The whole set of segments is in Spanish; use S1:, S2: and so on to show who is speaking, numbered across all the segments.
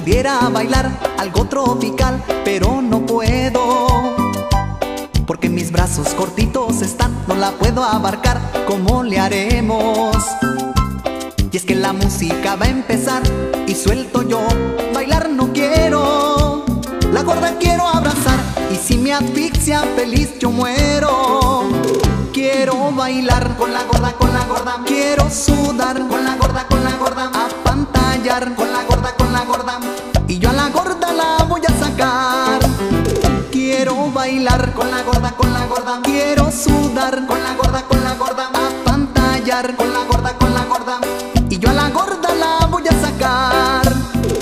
S1: pudiera bailar algo tropical, pero no puedo, porque mis brazos cortitos están, no la puedo abarcar. ¿Cómo le haremos? Y es que la música va a empezar y suelto yo, bailar no quiero. La gorda quiero abrazar y si me asfixia feliz yo muero. Quiero bailar con la gorda, quiero sudar con la gorda, apantallar con la gorda, y yo a la gorda la voy a sacar. Quiero bailar con la gorda, quiero sudar con la gorda, apantallar con la gorda, y yo a la gorda la voy a sacar.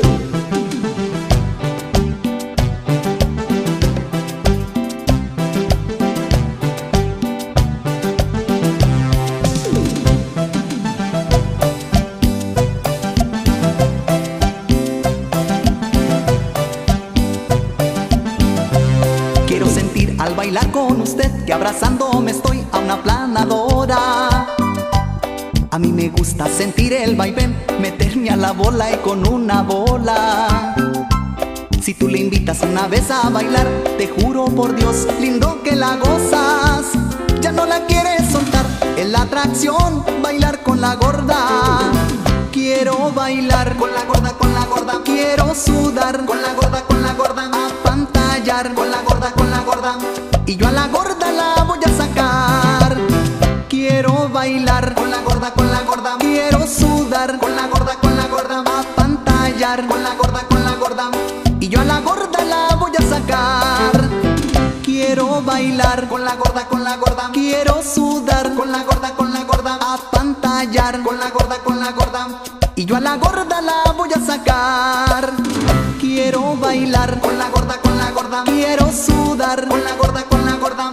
S1: Quiero sentir al bailar con usted que abrazándome estoy a una planadora. A mí me gusta sentir el vaivén, meterme a la bola y con una bola. Si tú le invitas una vez a bailar, te juro por Dios, lindo que la gozas. Ya no la quieres soltar, es la atracción, bailar con la gorda. Quiero bailar con la gorda, quiero sudar con la gorda, apantallar con la gorda, y yo a la gorda la voy a sacar. Quiero bailar con la gorda, quiero sudar con la gorda, apantallar con la gorda, y yo a la gorda la voy a sacar. Quiero bailar con la gorda, quiero sudar con la gorda, apantallar con la gorda, y yo a la gorda la voy a sacar. Quiero bailar con la gorda, quiero sudar con la gorda,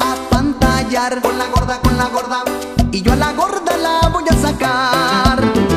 S1: apantallar con la gorda, y yo a la gorda la voy a sacar.